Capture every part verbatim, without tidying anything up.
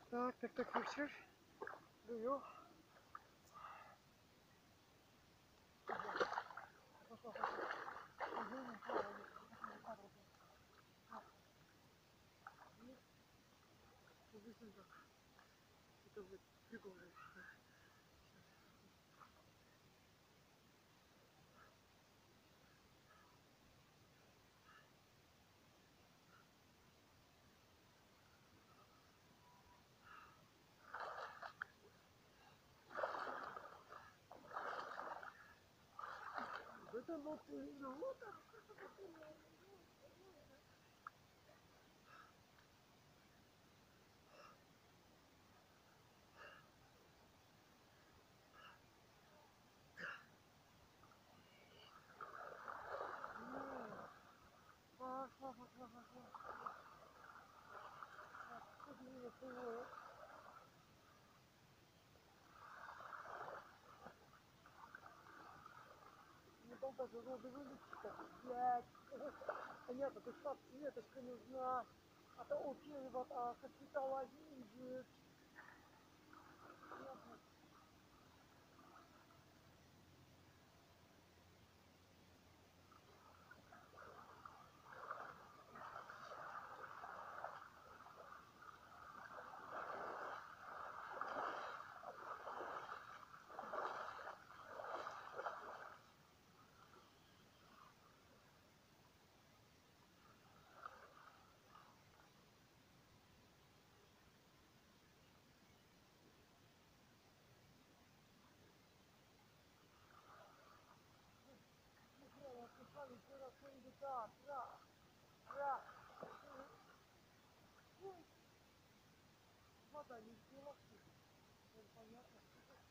Так, так, так, picture. Do you? Это будет прикольно. Это вот вот. Не там даже роды вылечить, блядь. Понятно, ты штат светочка нужна. А то окей, вот, а капитал один идет. Да, да, да. Вода не сделала. Понятно.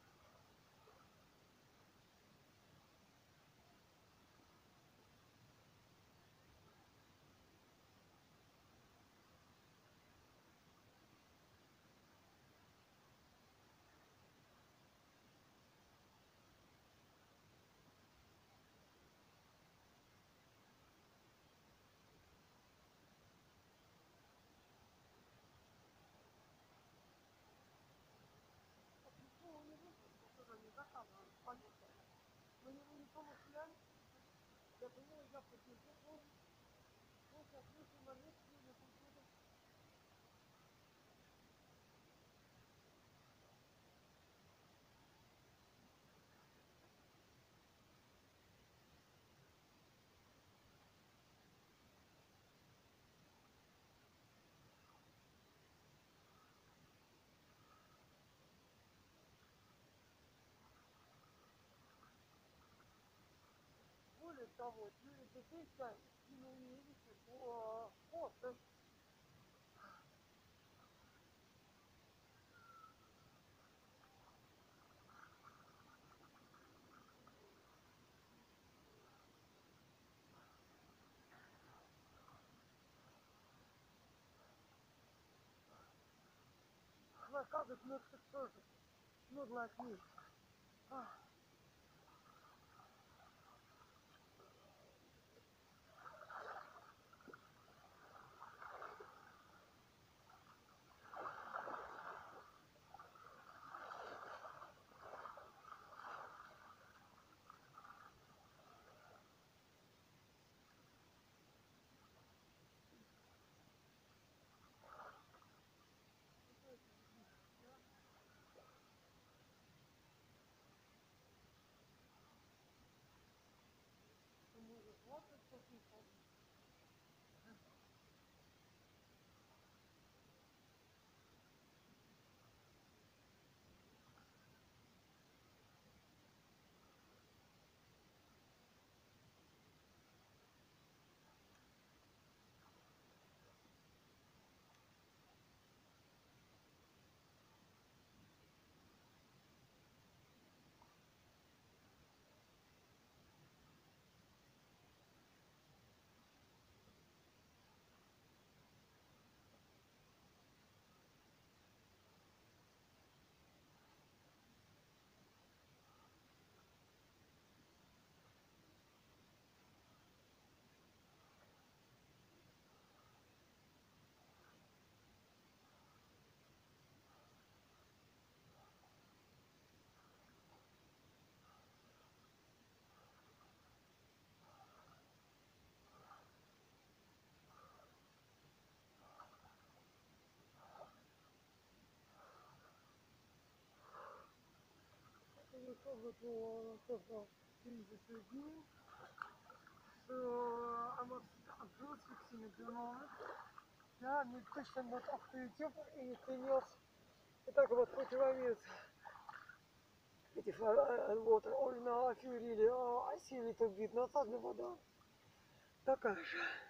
Мы его не помышляем. Я думаю, я подержу. Ну, сейчас вышел на месте, на компьютер. Более того, через это не видите по фото. Рассказывать мне тоже. Ну, для них. вот тоже кризис людей, ama absurd fixing genomen. Ja, nu kussen dat achter YouTube en je trainiert. Так вот противовес этих water oil на фьюриле, а силе-то видно, одна вода такая же.